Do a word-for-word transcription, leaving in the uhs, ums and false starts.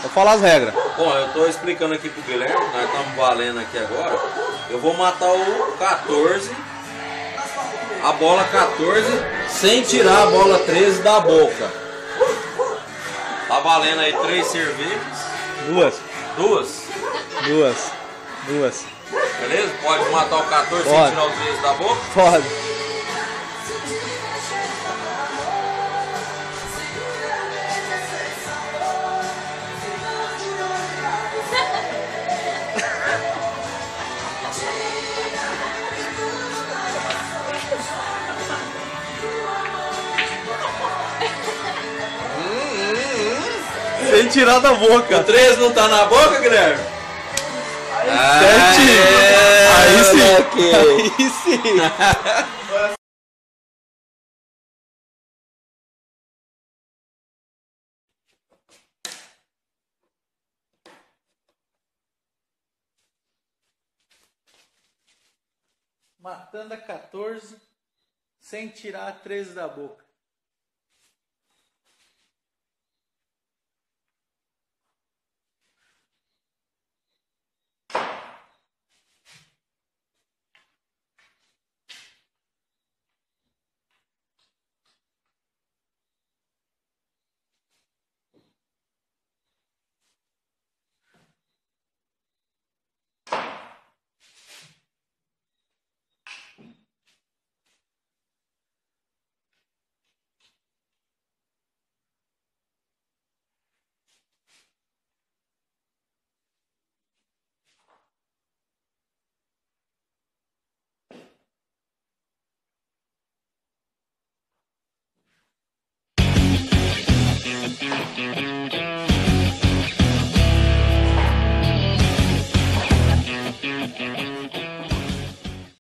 Vou falar as regras. Bom, eu tô explicando aqui pro Guilherme, nós estamos valendo aqui agora. Eu vou matar o quatorze, a bola quatorze, sem tirar a bola treze da boca. Tá valendo aí três cervejas. Duas. Duas. Duas. Duas. Beleza? Pode matar o quatorze Pode. sem tirar o treze da boca? Pode. Sem tirar da boca. O treze não tá na boca, Guilherme? Certinho. Aí sim. Aí sim. Matando a quatorze sem tirar a treze da boca. Thank you.